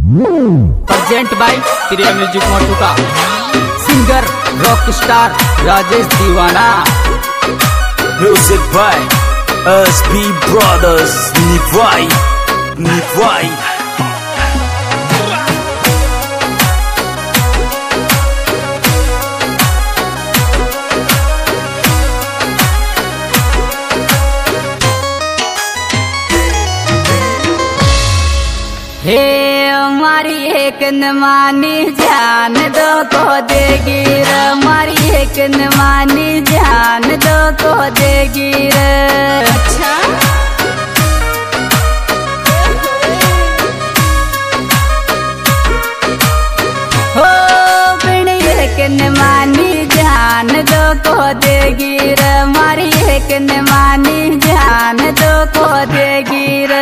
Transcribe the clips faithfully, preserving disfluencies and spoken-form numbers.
Present by Priya music Matuka. Singer rock star Rajesh Deewana. Music by S P brothers निभाई निभाई। हे हमारी एक न मानी जान दो को देगी रे, हमारी एक न मानी जान दो को देगी रे। अच्छा हो बिन एक न मानी जान दो को देगी रे, हमारी एक न मानी जान दो को देगी रे।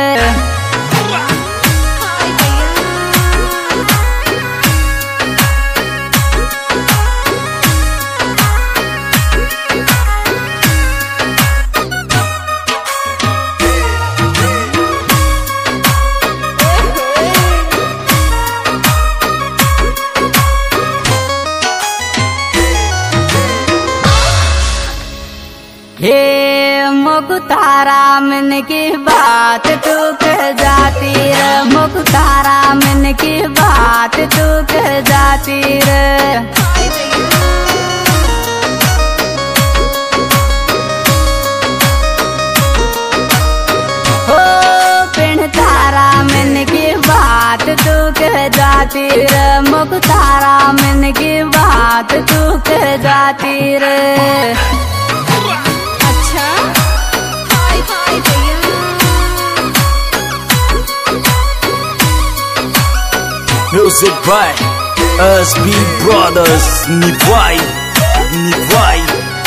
हे मुख्तारा मन की बात तू कह जाती रे, मुख्तारा मन की बात तू कह जाती रे। हो पिण तारा मन की बात तू कह जाती रे, मुख्तारा मन की बात तू कह जाती रे। Music by S B Brothers निभाई निभाई।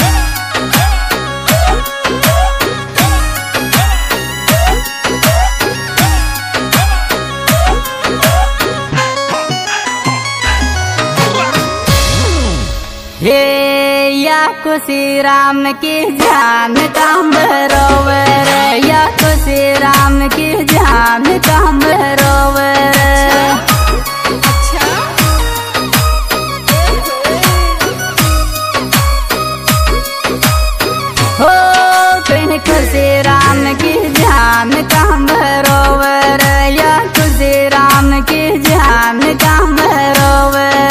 हे या खुशी राम की जान काम रोवर, या खुशी राम की जान काम रोवर। हो पिन खुशी राम की जान काम रोवर, या खुशी राम की जान काम रोवर।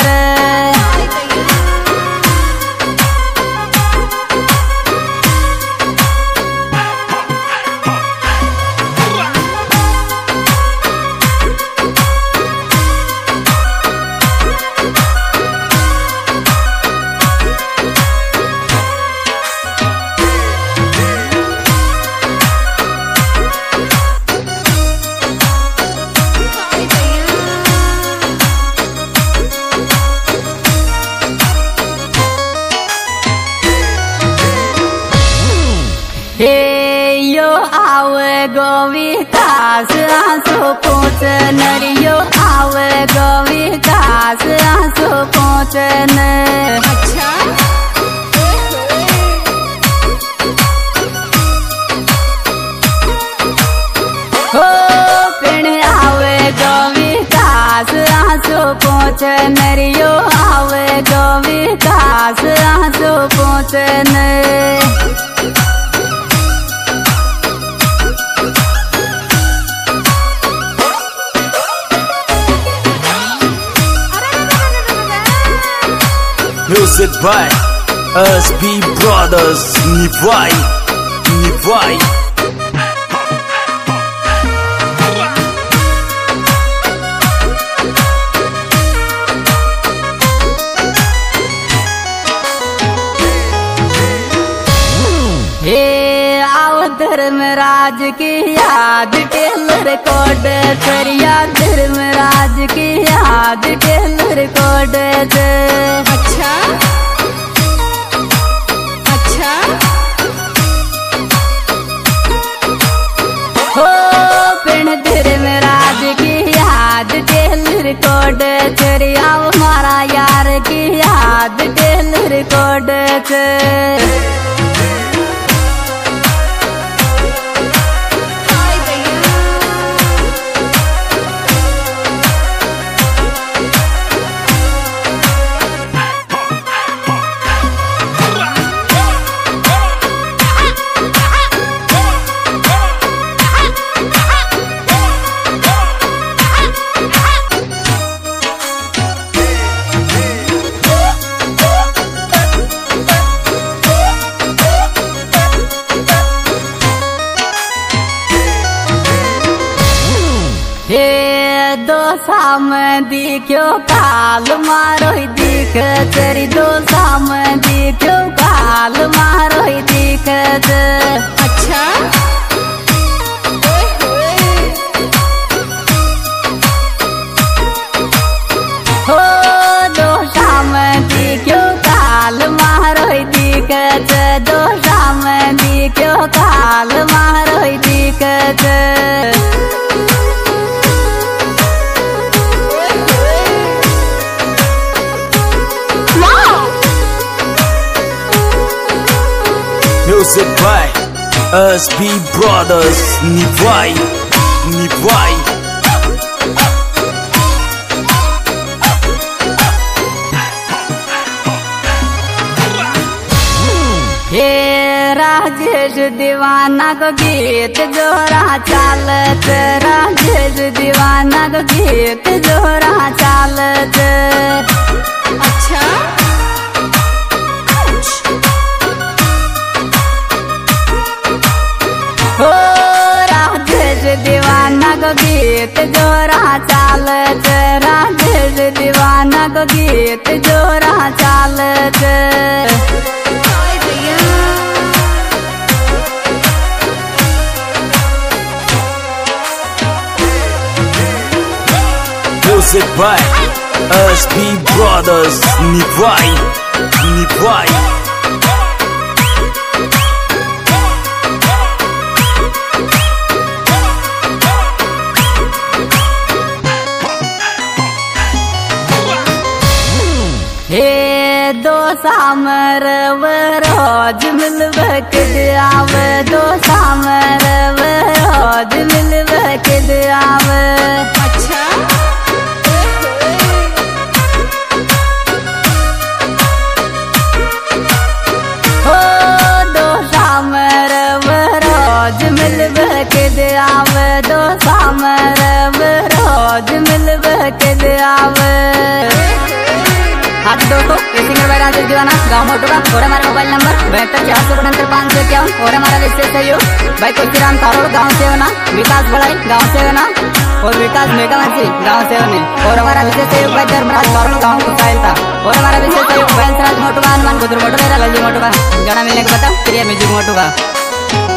हे यो आवे गोविकास आंसू पोंछ नरियो आवे गोविकास आंसू पोंछ न। अच्छा हो पिण आवे गोविकास आंसू पोंछ नरियो आवे गोविकास आंसू पोंछ न। Music by S B Brothers निभाई निभाई। हे आओ धर्मराज की याद टेलर कोड करिया, धर्मराज की याद टेलर कोड। अच्छा अच्छा हो पिण धर्मराज की याद टेलर कोड करिया, हमारा यार की याद टेलर कोड। दो साम दिखो काल मारो दिख तेरी दो साम दिखो काल मारो दिख। अच्छा हो दो शाम दिखो काल मारो दिख दो शाम दिखो काल मारो दिख। Music by S B Brothers. Nivai, Nivai. हे राजेश दीवाना को गीत जोरा चालत राजेश दीवाना को गीत जोरा चालत। अच्छा हो राजेश दीवाना को गीत जोरा चालत राजेश दीवाना को गीत जोरा चालत। Music by S B Brothers. Nivai, Nivai. हे दो सामर रोज मिलव के आव दो सामर रोज मिलव के आव। अच्छा हो दो सामर रोज मिलव के आव दो सामर रोज मिलव के आव। हाँ दोस्तों ये सिंगर भाई राजेश दीवाना गाँव मोटूका और हमारा मोबाइल नंबर बहत्तर चार सौ उनहत्तर पाँच सौ इक्यावन और हमारा विशेष सहयोग भाई तुलसीराम तारोड़ गाँव से होना विकास बड़ाई गाँव से होना और विकास मेघावंशी गाँव से होने और हमारा विशेष सहयोग भाई धर्मराज तारोड़ गाँव कुसाइल था और हमारा विशेष सहयोग बहंसराज मोटूका हनुमान गुदर मोटूका लल्ली मोटूका गाना मिलने के बताओ प्रिय म्यूजिक मोटूका।